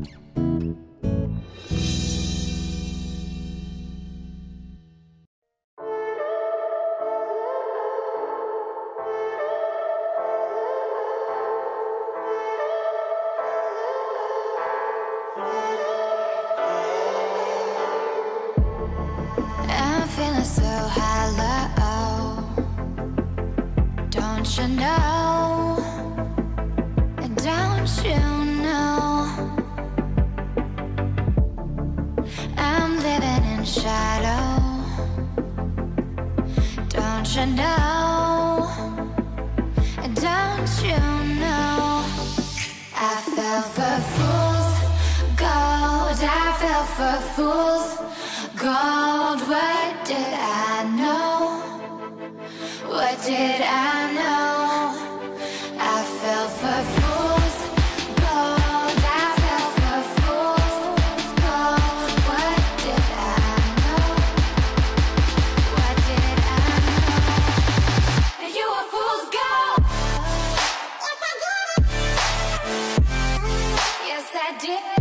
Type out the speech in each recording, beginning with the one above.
I'm feeling so hollow, don't you know? Don't you know? I'm living in shadow, don't you know? Don't you know? I fell for fool's gold, I fell for fool's gold. What did I know? What did I know? I fell for fool's gold, I fell for fool's gold. What did I know? What did I know? You were fool's gold. Yes, I did.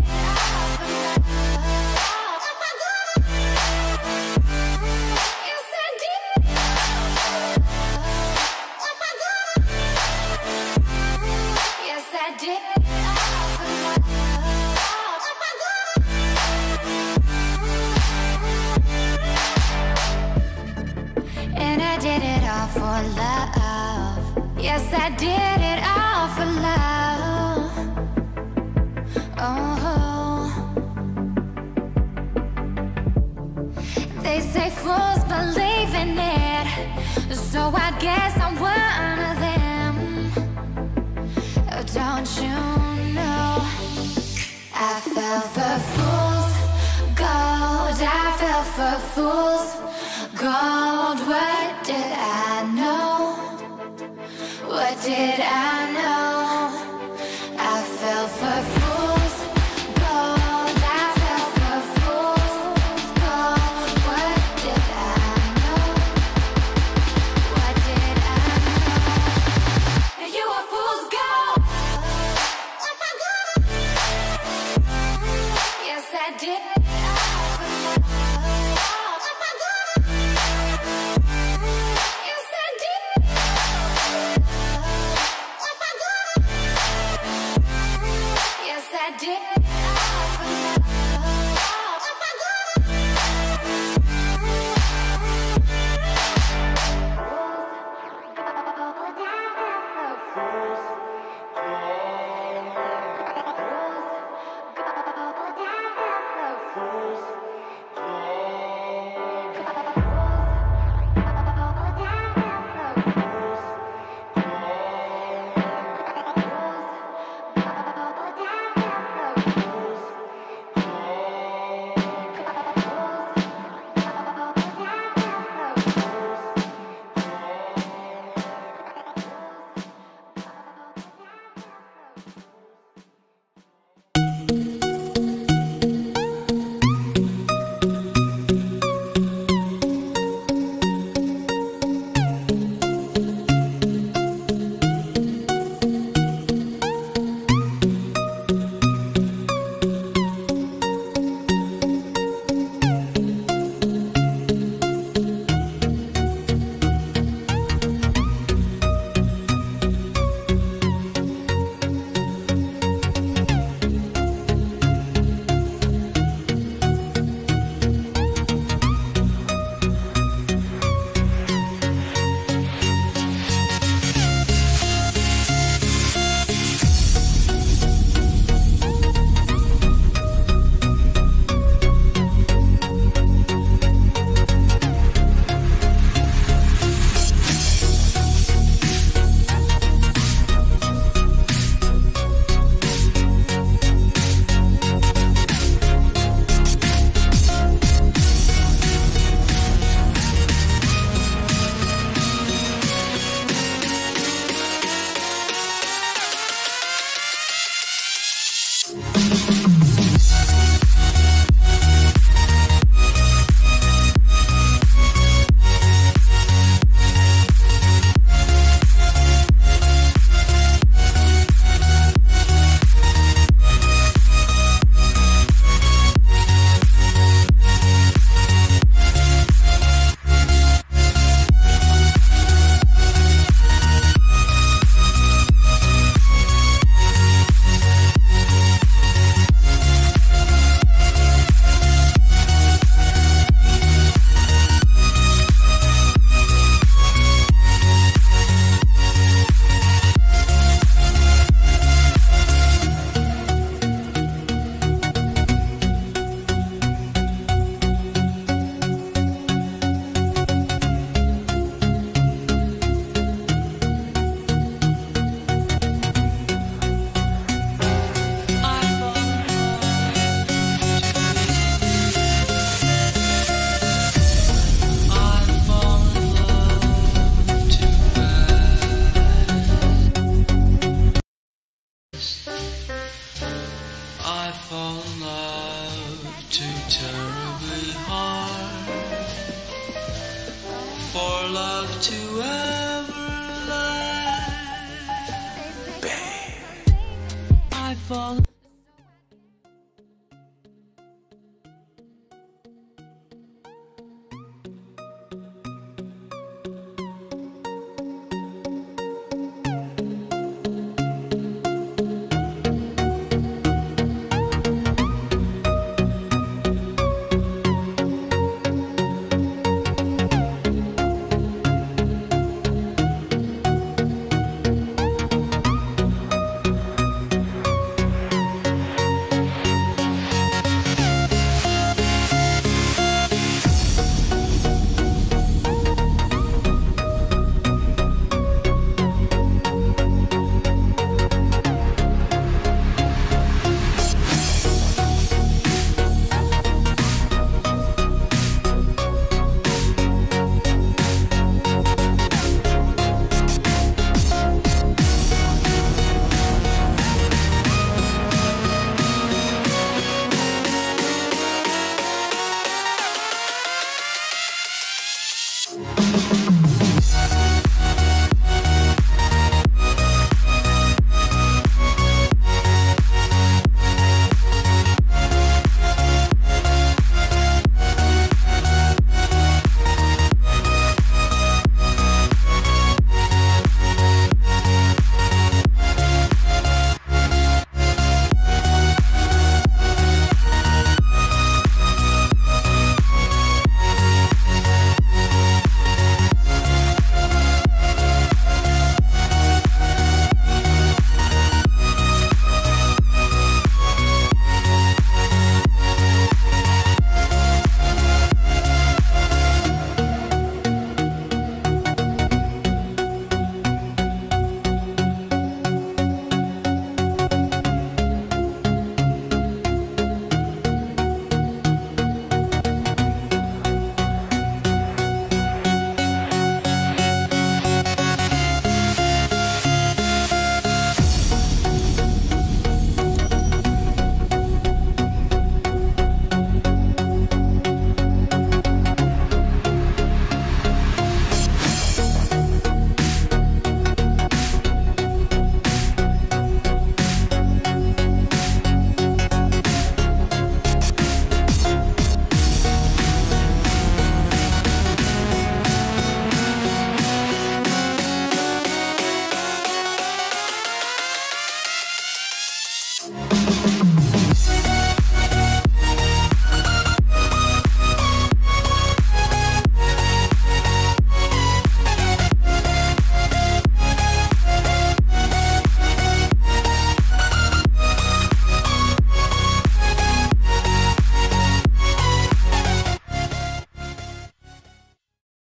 And I did it all for love. Yes, I did it all for love. Oh, they say fools believe in it, so I guess I'm one of them. Oh, don't you know? I fell for fool's gold, I fell for fool's gold. What did I know? What did I know? I fell for fool's gold, I fell for fool's gold. What did I know? What did I know? You were fool's gold. Yes, I did. fall in love too terribly hard for love to ever last. Babe, I fall